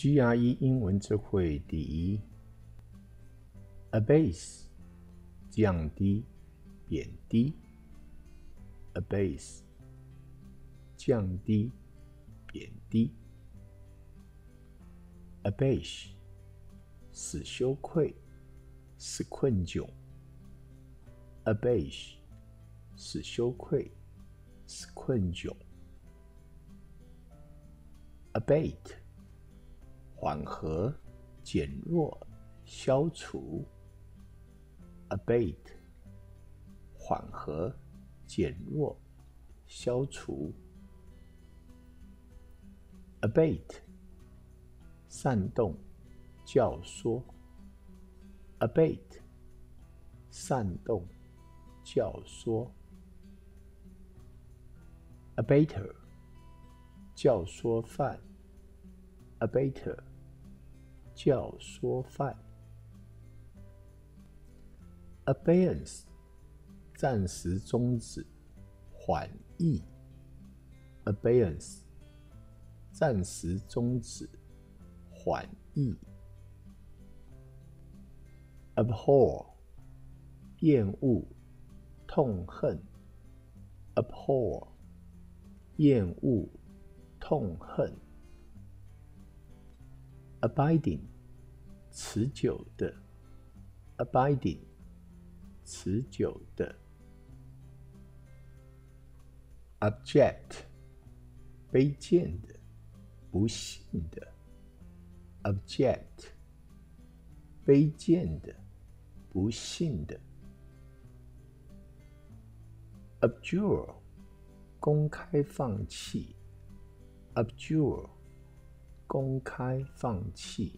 GRE 英文智慧第一 abase 降低贬低 abase 降低贬低 abase 使羞愧使困窘 abase 使羞愧使困窘 abate 缓和减弱消除 abate 缓和减弱消除 abate 煽动教唆 abate 煽动教唆 abater 教唆犯 abater 教唆犯 abeyance 暂时终止缓抑 abeyance 暂时终止缓抑 abhor 厌恶痛恨 abhor 厌恶痛恨 abiding 持久的 abiding 持久的 abject 卑贱的不幸的 abject 卑贱的不幸的 abjure 公开放弃 abjure 公开放弃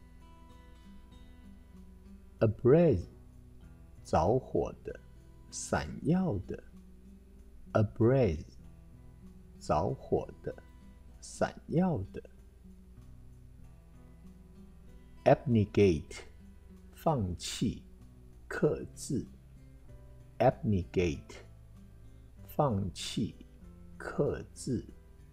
ablaze 着火的闪耀的 ablaze 着火的闪耀的 abnegate 放弃克制 abnegate 放弃克制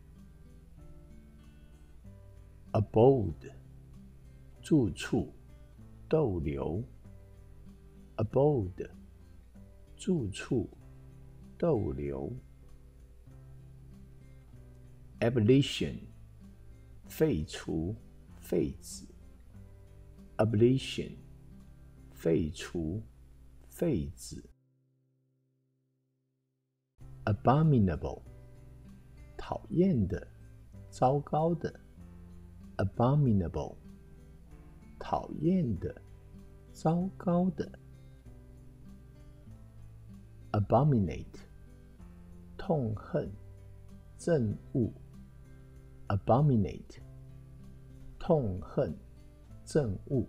abode 住处逗留 abode 住处逗留 abolition 废除废止 abolition 废除废止 abominable 讨厌的糟糕的 abominable 讨厌的糟糕的 abominate 痛恨憎恶 abominate 痛恨憎恶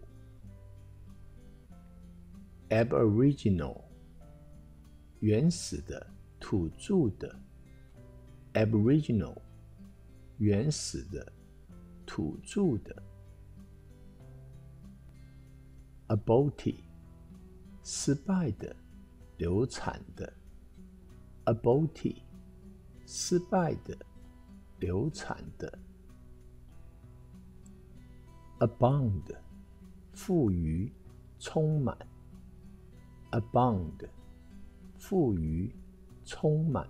aboriginal 原始的土著的 aboriginal 原始的土著的 aborted 失败的流产的 aborted 失败的流产的 abound 富余充满 abound 富余充满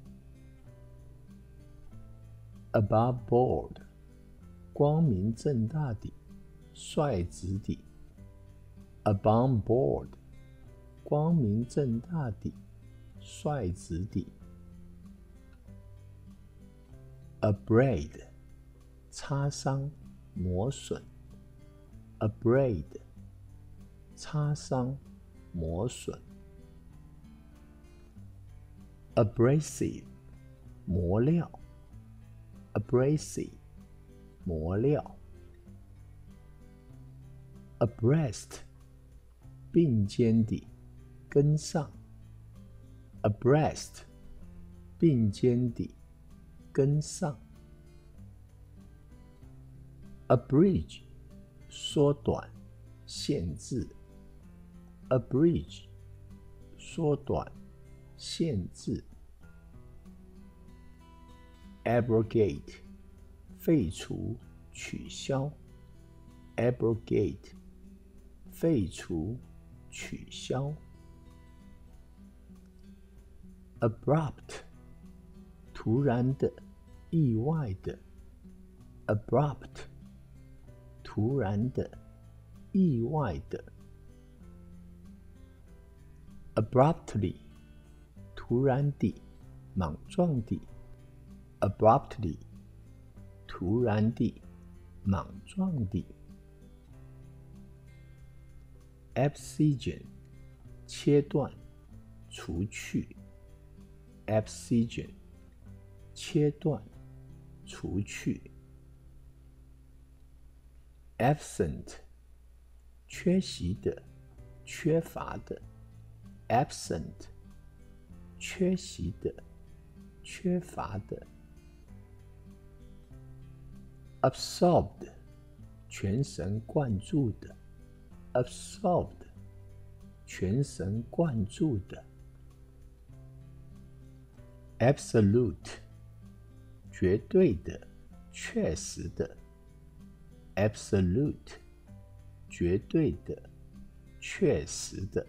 above board 光明正大地率直地 above board 光明正大地率直地 abrade 擦伤磨损 abrade 擦伤磨损 abrasive 磨料 abrasive 磨料 abreast 并肩地跟上 abreast 并肩地跟上 abridge 缩短限制 abridge 缩短限制 abrogate 废除取消 abrogate 废除取消 abrupt 突然的意外的 abrupt 突然的意外的 abruptly 突然地莽撞地 abruptly 突然地莽撞地 abscission 切断除去 abscission 切断除去 absent 缺席的缺乏的 absent 缺席的缺乏的 absorbed 全神贯注的 absorbed 全神贯注的 absolute 绝对的确实的 absolute 绝对的确实的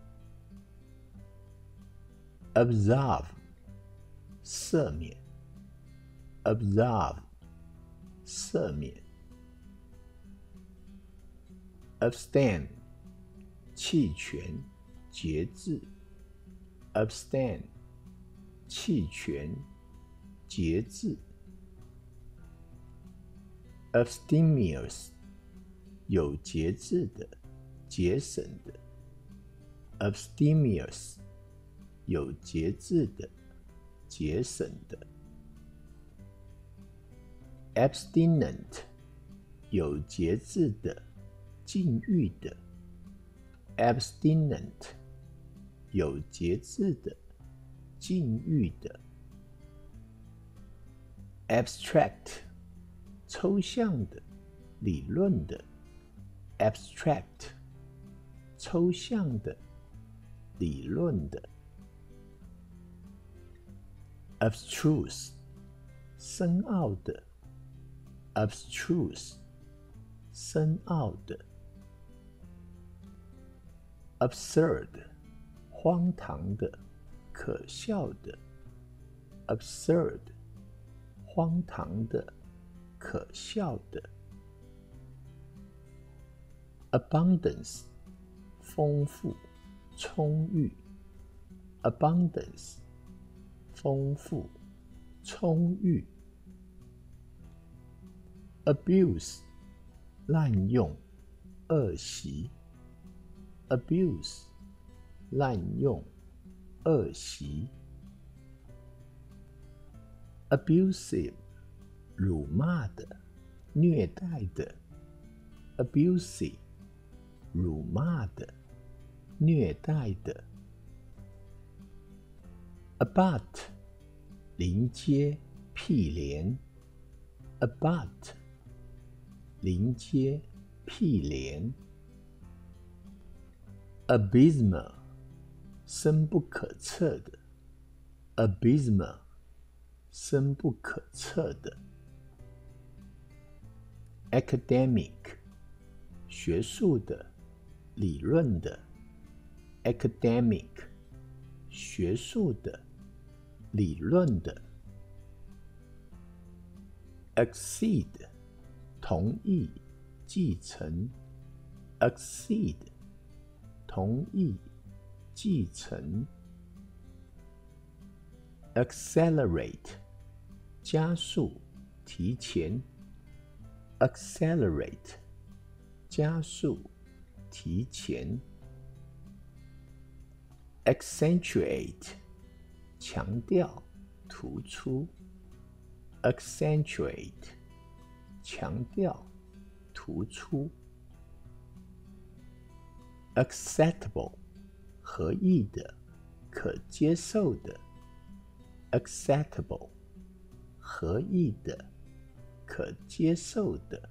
absolve 赦免 absolve 赦免 abstain 弃权节制 abstain 弃权节制 abstemious 有节制的节省的 abstemious 有节制的节省的 abstinent 有节制的禁欲的 abstinent 有节制的禁欲的 abstract 抽象的理论的 abstract 抽象的理论的 abstruse 深奥的 abstruse 深奥的 absurd 荒唐的可笑的 absurd 荒唐的可笑的 abundance 丰富充裕 abundance 丰富充裕 abuse 滥用恶习 abuse 滥用恶习 abusive 辱骂的虐待的 abusive 辱骂的虐待的 abut 临接毗连 abut 临接毗连 abysmal 深不可测的 abysmal 深不可测的 academic 学术的理论的 academic 学术的理论的 accede 同意继承 accede 同意继承 accelerate 加速提前 accelerate 加速提前 accentuate 强调突出 accentuate 强调突出 acceptable 合意的可接受的 acceptable 合意的可接受的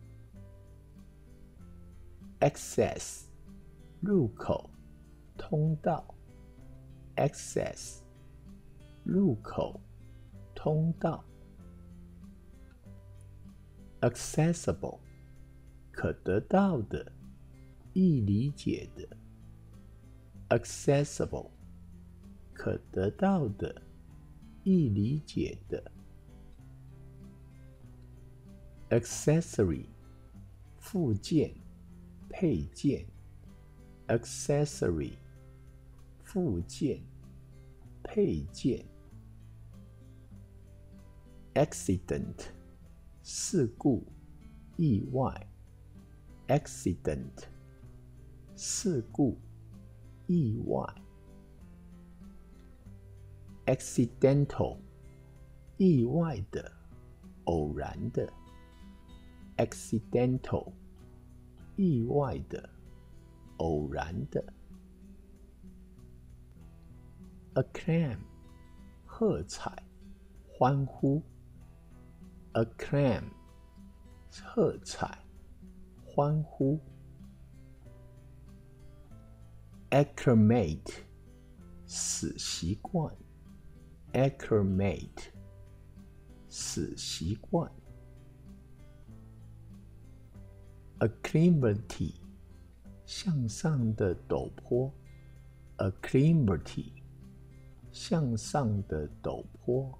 access 入口通道 access 入口通道 accessible 可得到的，易理解的。accessible， 可得到的，易理解的。accessory， 附件、配件。accessory， 附件、配件。accident， 事故、意外。accident， 事故、意外。accidental， 意外的、偶然的。accidental， 意外的、偶然的。acclaim， 喝彩、欢呼。acclaim， 喝彩、欢呼。acclimate， 使习惯。acclimate， 使习惯。acclivity， 向上的陡坡。acclivity， 向上的陡坡。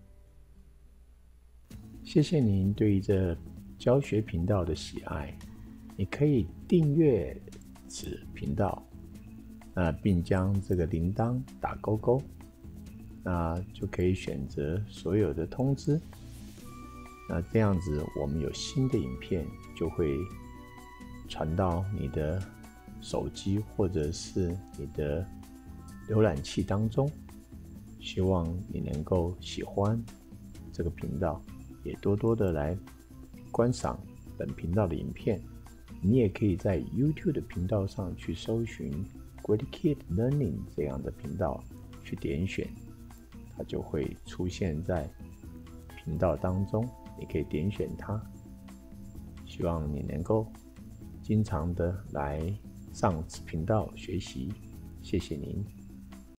谢谢您对这教学频道的喜爱，你可以订阅此频道，并将这个铃铛打勾勾，那就可以选择所有的通知。那这样子，我们有新的影片就会传到你的手机或者是你的浏览器当中。希望你能够喜欢这个频道，也多多的来观赏本频道的影片。你也可以在 YouTube 的频道上去搜寻 Great Kid Learning 这样的频道，去点选，它就会出现在频道当中，你可以点选它。希望你能够经常的来上此频道学习，谢谢您。